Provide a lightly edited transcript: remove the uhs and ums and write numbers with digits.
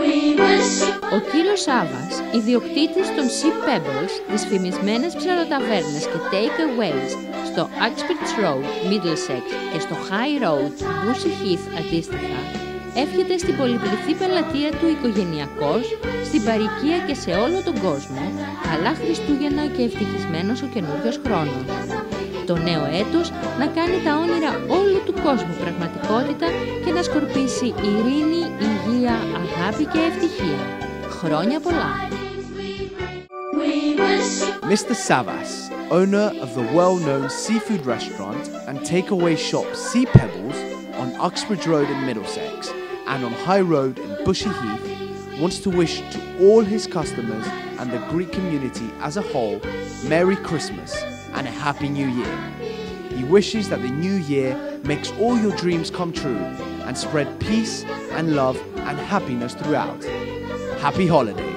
Ο κύριος Σάβας, ιδιοκτήτης των Sea Pebbles, της φημισμένης ψαροταβέρνας και take-aways στο Uxbridge Road, Middlesex και στο High Road, Bushy Heath αντίστοιχα, εύχεται στην πολυπληθή πελατεία του οικογενειακός, στην παροικία και σε όλο τον κόσμο, καλά Χριστούγεννα και ευτυχισμένος ο καινούριος χρόνος. Το νέο έτος να κάνει τα όνειρα όλου του κόσμου πραγματικότητα και να σκορπίσει ειρήνη, υγεία, αγάπη και ευτυχία. Χρόνια πολλά! Mr. Savas, owner of the well-known seafood restaurant and takeaway shop Sea Pebbles on Uxbridge Road in Middlesex and on High Road in Bushy Heath, wants to wish to all his customers and the Greek community as a whole Merry Christmas and a Happy New Year. He wishes that the new year makes all your dreams come true and spread peace and love and happiness throughout. Happy holidays!